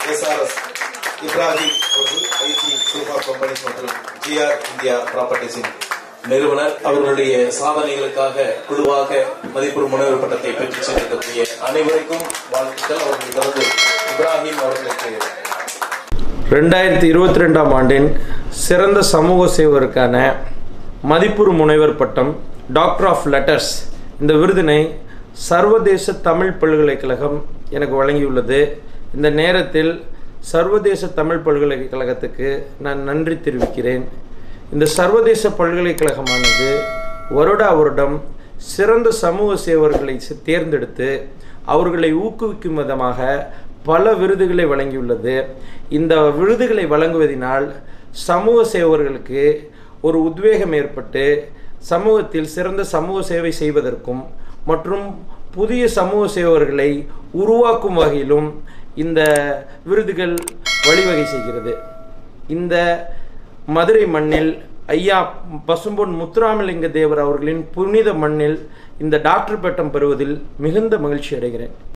SRS Ibrahim அவர்கள் IT group of companies மற்றும் GR India ப்ராப்பர்ட்டிஸின் நிறுவனர். அவர்களுடைய சாதனைகளுக்காக குழுவாக மதிப்பெறும் முனைவர் பட்டத்தை பெற்றுச் சென்றிருக்கக்கூடிய அனைவருக்கும் வாழ்த்துக்கள். அவர்களை தொடர்ந்து இப்ராஹிம் அவர்களுக்கு 2022ஆம் ஆண்டின் சிறந்த சமூக சேவருக்கான மதிப்புறு முனைவர் பட்டம் டாக்டர் ஆஃப் லெட்டர்ஸ் இந்த விருதினை சர்வதேச தமிழ் பல்கலைக்கழகம் எனக்கு வழங்கியுள்ளது. இந்த நேரத்தில் சர்வதேச தமிழ் பல்கலைக்கழகத்துக்கு நான் நன்றி தெரிவிக்கிறேன். இந்த சர்வதேச பல்கலைக்கழகமானது வருடம் சிறந்த சமூக சேவர்களை தேர்ந்தெடுத்து அவர்களை ஊக்குவிக்கும் விதமாக பல விருதுகளை வழங்கியுள்ளது. இந்த விருதுகளை வழங்குவதனால் சமூக சேவர்களுக்கு ஒரு உத்வேகம் ஏற்பட்டு சமூகத்தில் சிறந்த சமூக சேவை செய்வதற்கும் மற்றும் புதிய சமூக சேவர்களை உருவாக்கும் வகையிலும் இந்த விருதுகள் வழிவகை செய்கிறது. இந்த மதுரை மண்ணில் ஐயா பசும்பொன் முத்துராமலிங்க தேவர் அவர்களின் புனித மண்ணில் இந்த டாக்டர் பட்டம் பெறுவதில் மிகுந்த மகிழ்ச்சி அடைகிறேன்.